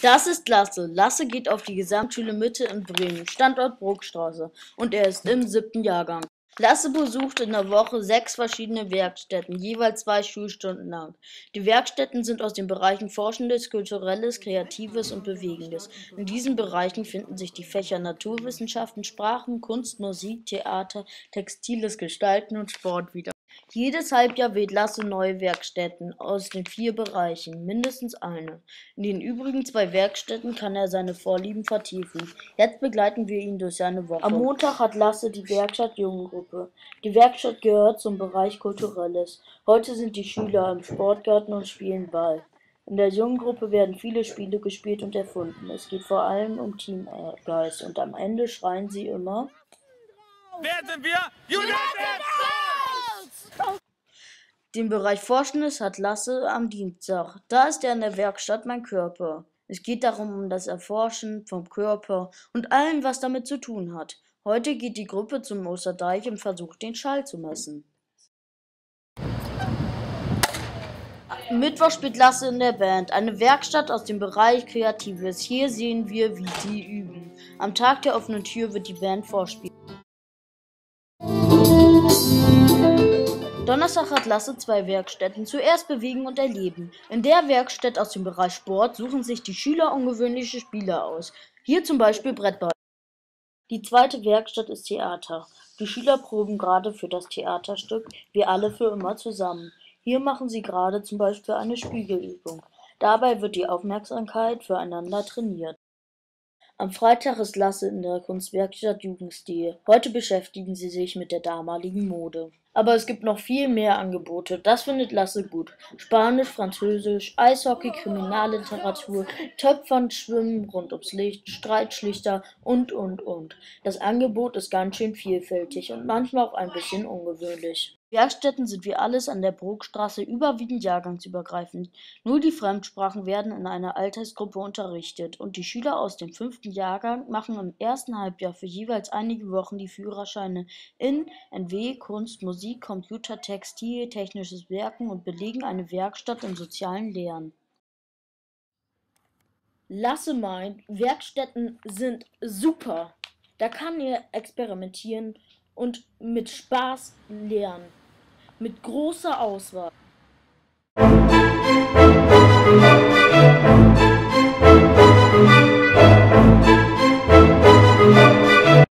Das ist Lasse. Lasse geht auf die Gesamtschule Mitte in Bremen, Standort Bruckstraße, und er ist im 7. Jahrgang. Lasse besucht in der Woche 6 verschiedene Werkstätten, jeweils 2 Schulstunden lang. Die Werkstätten sind aus den Bereichen Forschendes, Kulturelles, Kreatives und Bewegendes. In diesen Bereichen finden sich die Fächer Naturwissenschaften, Sprachen, Kunst, Musik, Theater, Textiles Gestalten und Sport wieder. Jedes Halbjahr wählt Lasse neue Werkstätten aus den 4 Bereichen, mindestens eine. In den übrigen 2 Werkstätten kann er seine Vorlieben vertiefen. Jetzt begleiten wir ihn durch seine Woche. Am Montag hat Lasse die Werkstatt Jugendgruppe. Die Werkstatt gehört zum Bereich Kulturelles. Heute sind die Schüler im Sportgarten und spielen Ball. In der Jugendgruppe werden viele Spiele gespielt und erfunden. Es geht vor allem um Teamgeist und am Ende schreien sie immer: Wer sind wir? United! Den Bereich Forschendes hat Lasse am Dienstag. Da ist er in der Werkstatt Mein Körper. Es geht darum um das Erforschen vom Körper und allem, was damit zu tun hat. Heute geht die Gruppe zum Osterdeich und versucht, den Schall zu messen. Am Mittwoch spielt Lasse in der Band, eine Werkstatt aus dem Bereich Kreatives. Hier sehen wir, wie sie üben. Am Tag der offenen Tür wird die Band vorspielen. Donnerstag hat Lasse 2 Werkstätten, zuerst Bewegen und Erleben. In der Werkstatt aus dem Bereich Sport suchen sich die Schüler ungewöhnliche Spiele aus. Hier zum Beispiel Brettball. Die zweite Werkstatt ist Theater. Die Schüler proben gerade für das Theaterstück Wir alle für immer zusammen. Hier machen sie gerade zum Beispiel eine Spiegelübung. Dabei wird die Aufmerksamkeit füreinander trainiert. Am Freitag ist Lasse in der Kunstwerkstatt Jugendstil. Heute beschäftigen sie sich mit der damaligen Mode. Aber es gibt noch viel mehr Angebote. Das findet Lasse gut. Spanisch, Französisch, Eishockey, Kriminalliteratur, Töpfern, Schwimmen, rund ums Licht, Streitschlichter und. Das Angebot ist ganz schön vielfältig und manchmal auch ein bisschen ungewöhnlich. Werkstätten sind wie alles an der Bruckstraße überwiegend jahrgangsübergreifend. Nur die Fremdsprachen werden in einer Altersgruppe unterrichtet und die Schüler aus dem 5. Jahrgang machen im ersten Halbjahr für jeweils einige Wochen die Führerscheine in NW, Kunst, Musik, Computer, Textil, technisches Werken und belegen eine Werkstatt im sozialen Lernen. Lasse meint, Werkstätten sind super. Da kann er experimentieren und mit Spaß lernen. Mit großer Auswahl.